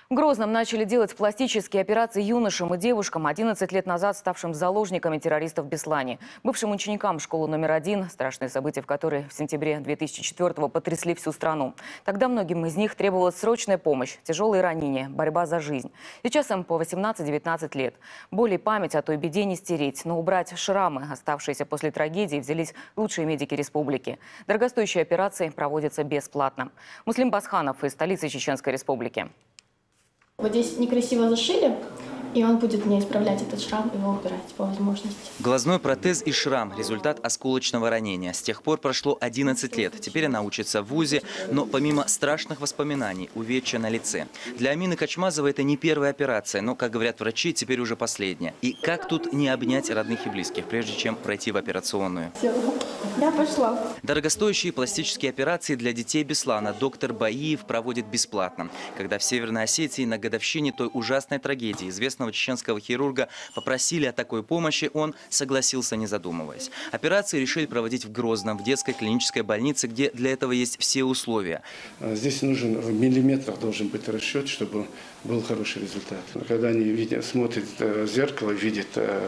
В Грозном начали делать пластические операции юношам и девушкам, 11 лет назад ставшим заложниками террористов в Беслане. Бывшим ученикам школы №1, страшные события в которой в сентябре 2004-го потрясли всю страну. Тогда многим из них требовалась срочная помощь, тяжелые ранения, борьба за жизнь. Сейчас им по 18-19 лет. Боль и память о той беде не стереть, но убрать шрамы, оставшиеся после трагедии, взялись лучшие медики республики. Дорогостоящие операции проводятся бесплатно. Муслим Басханов из столицы Чеченской Республики. Вот здесь некрасиво зашили, и он будет мне исправлять этот шрам, его убирать по возможности. Глазной протез и шрам – результат осколочного ранения. С тех пор прошло 11 лет. Теперь она учится в вузе, но помимо страшных воспоминаний, увечья на лице. Для Амины Качмазовой это не первая операция, но, как говорят врачи, теперь уже последняя. И как тут не обнять родных и близких, прежде чем пройти в операционную? Все, я пошла. Дорогостоящие пластические операции для детей Беслана доктор Баиев проводит бесплатно. Когда в Северной Осетии на годовщине той ужасной трагедии известного чеченского хирурга попросили о такой помощи, он согласился, не задумываясь. Операции решили проводить в Грозном, в детской клинической больнице, где для этого есть все условия. Здесь нужен в миллиметрах должен быть расчет, чтобы был хороший результат. Когда они видят, смотрят в зеркало, видят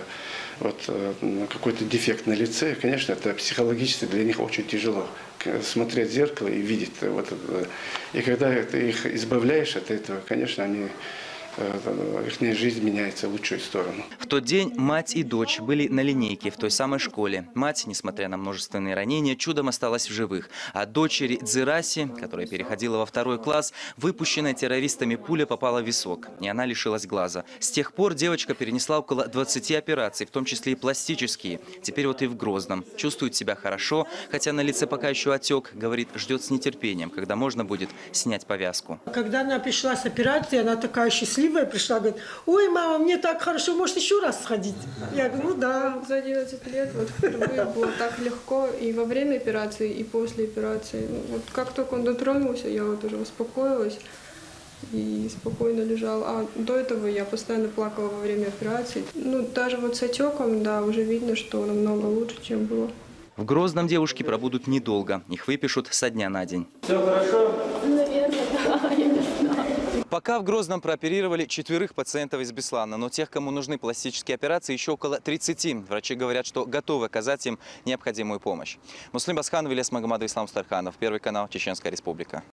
какой-то дефект на лице, конечно, это психологически для них очень тяжело. Смотреть в зеркало и видеть И когда ты их избавляешь от этого, конечно, их жизнь меняется в лучшую сторону. В тот день мать и дочь были на линейке в той самой школе. Мать, несмотря на множественные ранения, чудом осталась в живых. А дочери Дзираси, которая переходила во 2 класс, выпущенная террористами пуля попала в висок, и она лишилась глаза. С тех пор девочка перенесла около 20 операций, в том числе и пластические. Теперь вот и в Грозном. Чувствует себя хорошо, хотя на лице пока еще отек. Говорит, ждет с нетерпением, когда можно будет снять повязку. Когда она пришла с операции, она такая счастливая пришла, говорит: ой, мама, мне так хорошо, может еще раз сходить? Я говорю, ну да. За 11 лет вот впервые было так легко и во время операции, и после операции. Вот как только он дотронулся, я вот уже успокоилась и спокойно лежала. А до этого я постоянно плакала во время операции. Ну, даже вот с отеком, да, уже видно, что намного лучше, чем было. В Грозном девушки пробудут недолго. Их выпишут со дня на день. Все хорошо? Наверное, да, я не знаю. Пока в Грозном прооперировали 4 пациентов из Беслана, но тех, кому нужны пластические операции, еще около 30. Врачи говорят, что готовы оказать им необходимую помощь. Муслим Басханов, Ильяс Магомадов, Ислам Старханов, Первый канал, Чеченская Республика.